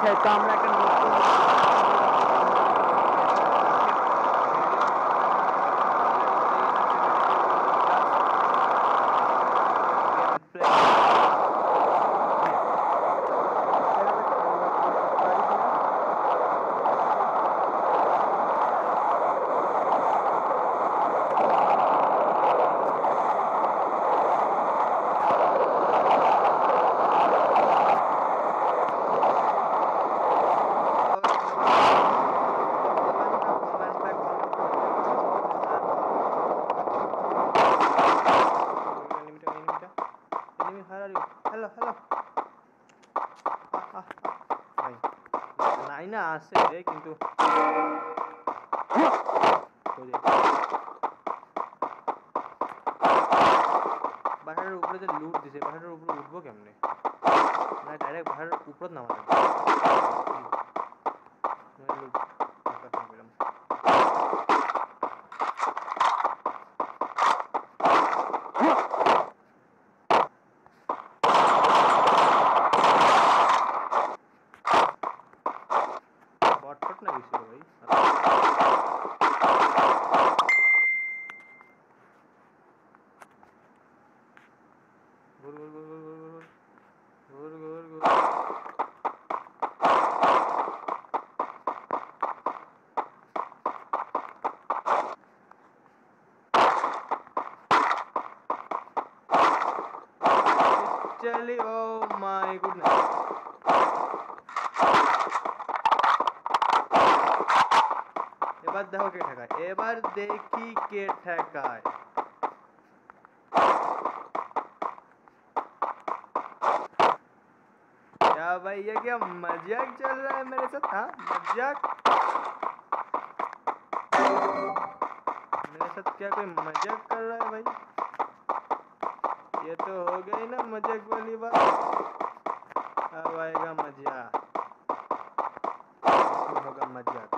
তো আমরা একটা নতুন না আছে কিন্তু পাহাড়ের উপরে যে লুট দিছে পাহাড়ের উপরে উঠবো কেমনে না ডাইরেক্ট পাহাড়ের উপর নামা লাগবে বটফট না গেছিল ভাই ঘুর ঘুর ঘুর ঘুর ঘুর ঘুর ঘুর चली ओ माय गुडनेस এবার দেখো কে ঠেকায় এবার দেখি কে ঠেকায় क्या भाई ये क्या मजाक चल रहा है मेरे साथ हाँ मजाक मेरे साथ क्या कोई मजाक कर रहा है भाई ये तो हो गई ना मजाक वाली बात अब आएगा मजा इसमें होगा मजाक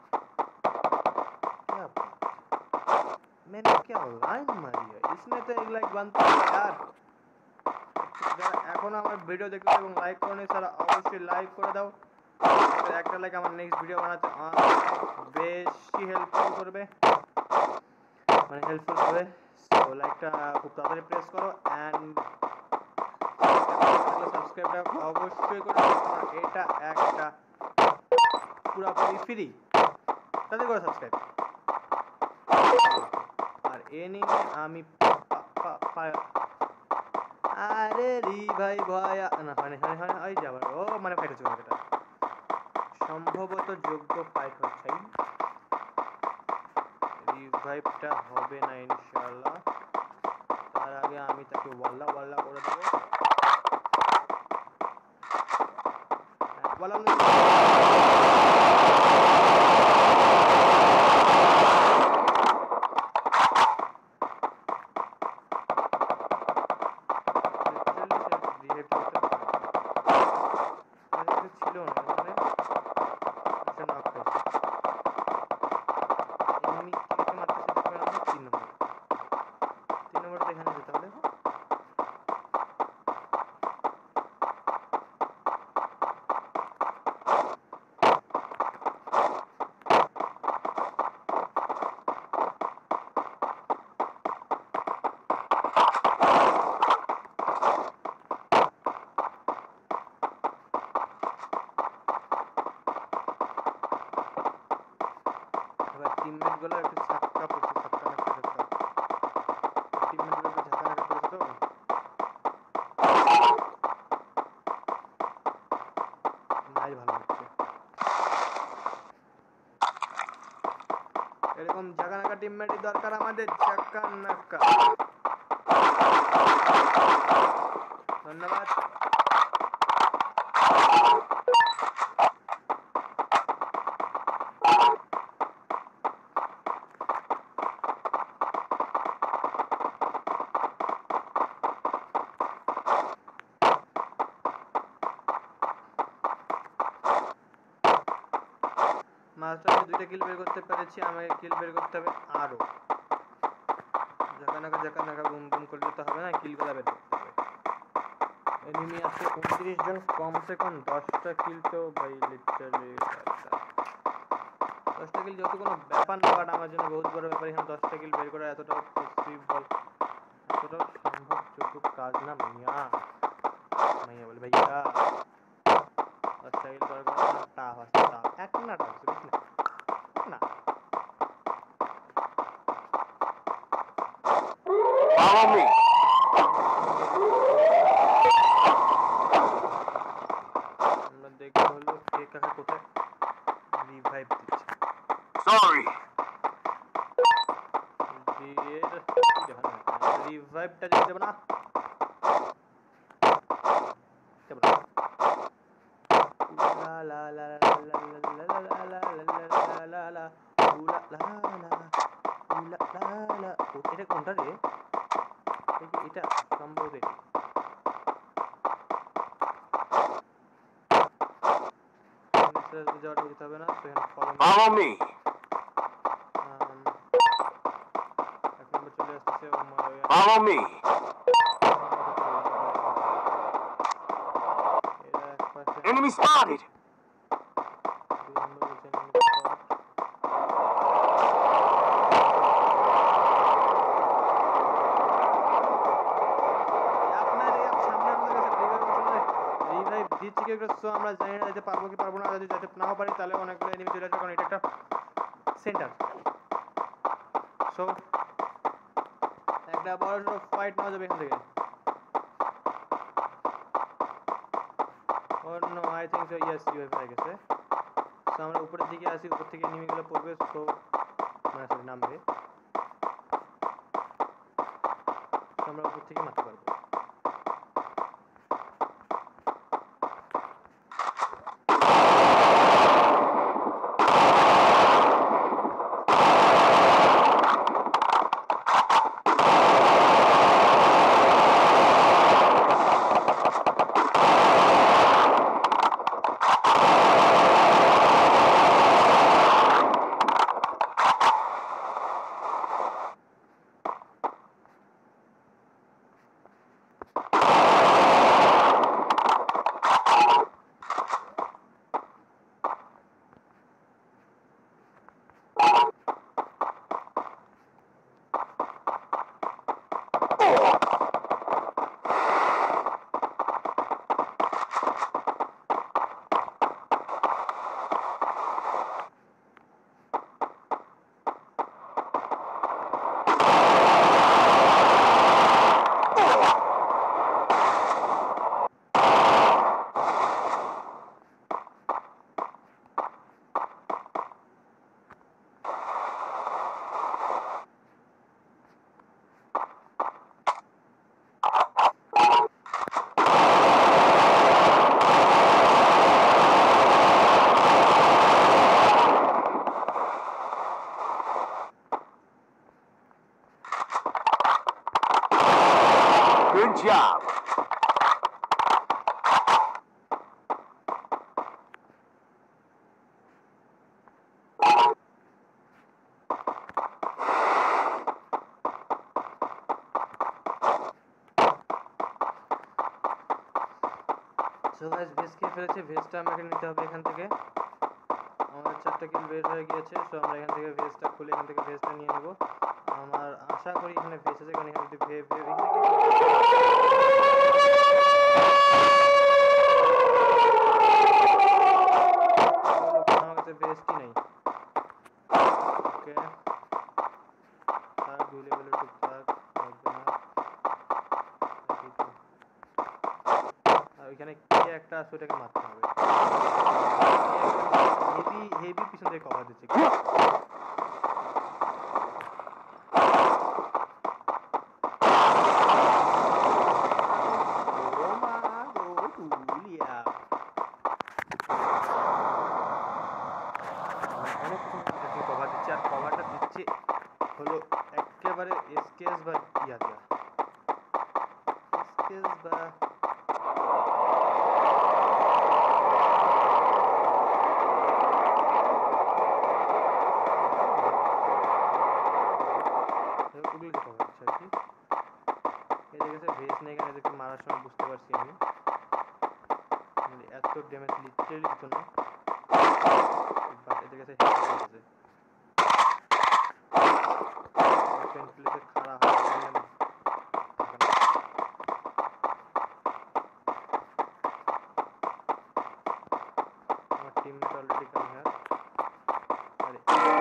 क्या बात मैंने क्या लाइन मारी है इसमें तो एक लाइक बनता है यार যারা এখনো আমার ভিডিও দেখতে এবং লাইক করনি তারা অবশ্যই লাইক করে দাও একটা লাইক আমার নেক্সট ভিডিও বানাতে বেশি হেল্পফুল করবে মানে হেল্পফুল হবে সো লাইকটা খুব তাড়াতাড়ি প্রেস করো এন্ড সাবস্ক্রাইবটা অবশ্যই করে দাও কারণ এটা একটা পুরোপুরি ফ্রি তাতে করে সাবস্ক্রাইব আর এনিমে আমি আরে রি ভাই ভয়া না মানে ওই যাবার ও মানে ফাইট হচ্ছে এটা সম্ভবত যোগ্য ফাইট হচ্ছে রিভাইভটা হবে না ইনশাআল্লাহ তার আগে আমি তাকে ওয়াল্লা ওয়াল্লা করে দেব ওয়াল্লা টিমমেট গুলো একটু ছাক্কা পড়ছে ছাক্কা না করে দাও টিমমেট গুলো একটু ঝাঁকা নাকা করেছে তো নাই ভালো হচ্ছে এরকম ঝাঁকা নাকা টিমমেটই দরকার আমাদের ঝাঁকা নাকা ধন্যবাদ মাত্র আমি দুইটা কিল বের করতে পেরেছি আমাকে কিল বের করতে হবে আরো জাকা নাকা বুম বুম করলে তো হবে না কিলগুলো বের করতে হবে এনিমি আছে 29 জন, কমসে কম 10টা কিল তো ভাই লিটারালি 10টা কিল যেহেতু কোনো ব্যাপার না, বাট আমার জন্য বহুত বড় ব্যাপার এখানে 10টা কিল বের করা এতটাও পসিবল, এতটাও সম্ভবযোগ্য কাজ না মাইয়া। মাইয়া বলে ভাইয়া 10টা কিল করার কোনো টাফ আছে, টাফ এক না, টাফ বেশি না, না Follow me. আমরা দেখতে হলো কে কাকে কোথায় রিভাইভ দিচ্ছে। Sorry. রিভাইভটা যদি দেবো না, দেবো না। লা লা লা লা লা লা লা লা লা লা লা লা উলা লা লা উলা লা লা। এটা কোনটা রে? এটা সম্ভবত এটি। যাওয়াটা উচিত হবে না, তো এখানে Follow me. এক নম্বর চলে আসতেছে। Follow me. এরা এক পাশে Enemy spotted. 2 নম্বর বলছে enemy spot। রিভাইভ দিচ্ছি কেউ, সো আমরা জানি না যেতে পারবো কি পারবো না। যদি যেতে নাও পারি তাহলে অনেকগুলো এনিমি চলে আসবে, কারণ এটা একটা সেন্টার। সো একটা বড় সড়ো ফাইট নেওয়া যাবে এখান থেকে। Oh no, I think so yes revive হয়ে গেছে। সো আমরা উপরের দিকে আসি, উপর থেকে এনিমিগুলো পড়বে, সো মানে সরি নামবে, সো আমরা উপর থেকে মারতে পারবো। Good job. সো গাইস ভেজ খেয়ে ফেলেছে, ভেজটা আমাকে নিতে হবে এখান থেকে। আমাদের 4টা কিল বের হয়ে গিয়েছে, সো আমরা এখান থেকে ভেজটা খুলে এখান থেকে ভেজটা নিয়ে নেব। আমার আশা করি এখানে ভেজ আছে, কারণ এখানে যদি আমার কাছে ভেজটি নেই। ওকে, থাক 2 লেভেলের টুকটাক লাগবে না। আর ওইখানে কে একটা আছে, ওটাকে মারতে হবে। হেভি হেভি পিছন থেকে কভার দিচ্ছে। কভার দিচ্ছে, আর কভারটা দিচ্ছে হলো একেবারে এসকেএস বা ইয়া দিয়া, এসকেএস বা ওগুলো কভার দিচ্ছে আর কি। এই দেখেছে ভেজ নেই এখানে, দেখে মারার সময় বুঝতে পারছি আমি। তো ড্যামেজ লিটারালি দিত না, বাট এদের কাছে হেড হয়ে গেছে। পেন প্লেসে খাড়া হয় আমার টিমমেট অলরেডি কাম হ্যাঁ। আরে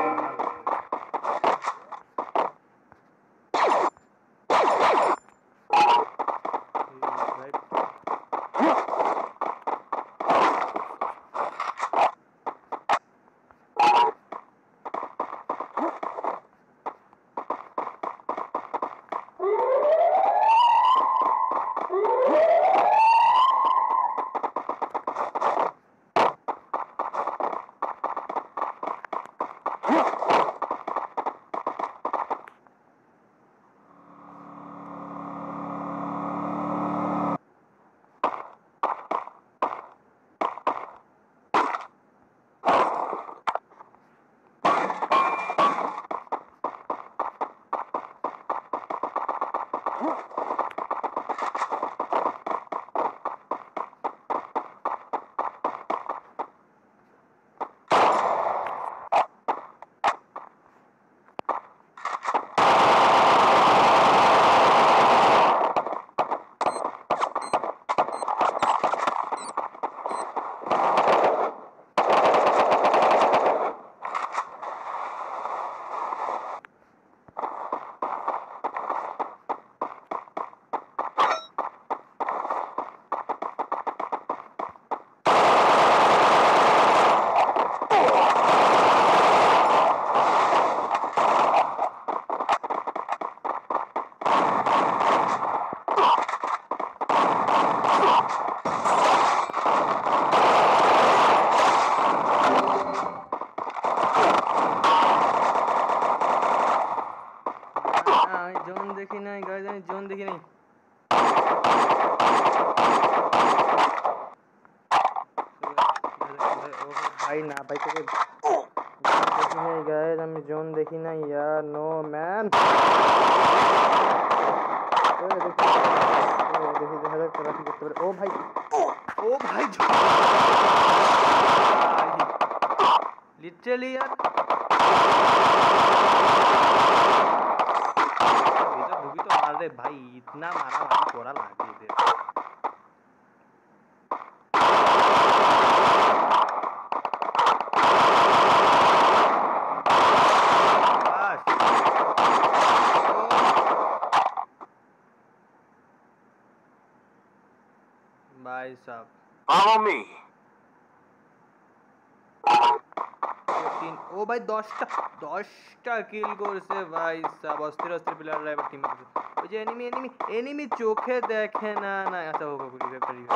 আমি জোন দেখি নাই গাইজ, আমি জোন দেখি নাই। ভাই না ভাই তোকে দেখি নাই গাইজ, আমি জোন দেখি নাই ইয়ার, নো ম্যান। দেখি দেখা যাক তোরা কি করতে পারে। ও ভাই, ও ভাই লিটারালি यार भीतर ढुकी तो मार रहे भाई, इतना मारा मारी कोरा लागे इधर। बस भाई साहब Follow me. ও ভাই 10টা কিল করছে ভাই সাব, অস্থির অস্থির প্লেয়াররা এবার টিমে আছে। ওই যে এনিমি চোখে দেখে না না। আচ্ছা ওকে রিভাইভটা ওকে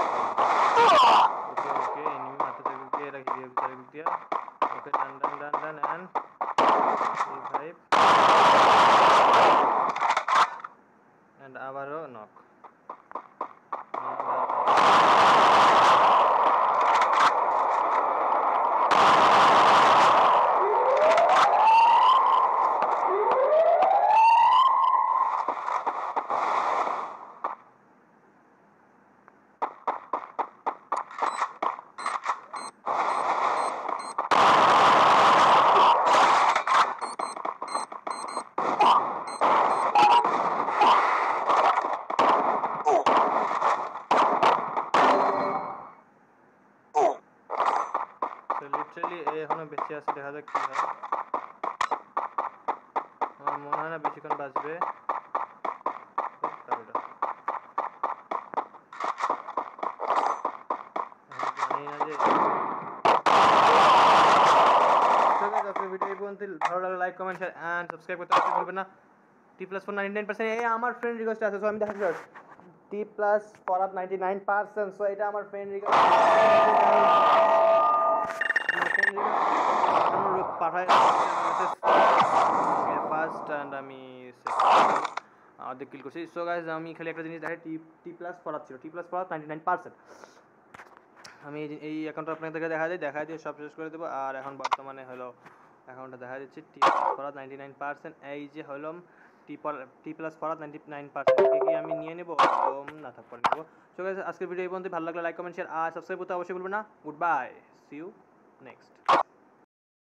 ওকে এনিমি মারতে থাকে, কে রাখি দিয়ে ভিতরে দিয়া okay done done done done and revive and আবারও নক। লিটারালি এখনো বেঁচে আছে, দেখা যাক কি হয়। আমার মনে হয় না বেশিক্ষণ বাঁচবে। জানি না যে ভিডিও এই পর্যন্ত। ভালো লাগলে like comment share and subscribe করতে ভুলবেন না। T+4 99%, এই আমার ফ্রেন্ড রিকোয়েস্ট আছে, সো আমি দেখাচ্ছি T+4 up 99%, সো এটা আমার ফ্রেন্ড রিকোয়েস্ট পাঠায় ফার্স্ট এন্ড আমি অর্ধেক কিল করছি। সো গাইজ আমি খালি একটা জিনিস দেখাই, T+4 ছিল, T+4 99%। আমি এই অ্যাকাউন্টটা আপনাদেরকে দেখা দিয়ে সব শেষ করে দেবো। আর এখন বর্তমানে হলো অ্যাকাউন্টটা দেখা যাচ্ছে T+4 99%। এই যে হলো টি প্লাস ফরাত 99% কি আমি নিয়ে নেব না থাক পরে নেব। সো গাইস আজকের ভিডিও এই পর্যন্ত, ভালো লাগলে লাইক কমেন্ট শেয়ার আর সাবস্ক্রাইব করতে অবশ্যই ভুলবেন না। Good bye, see you next.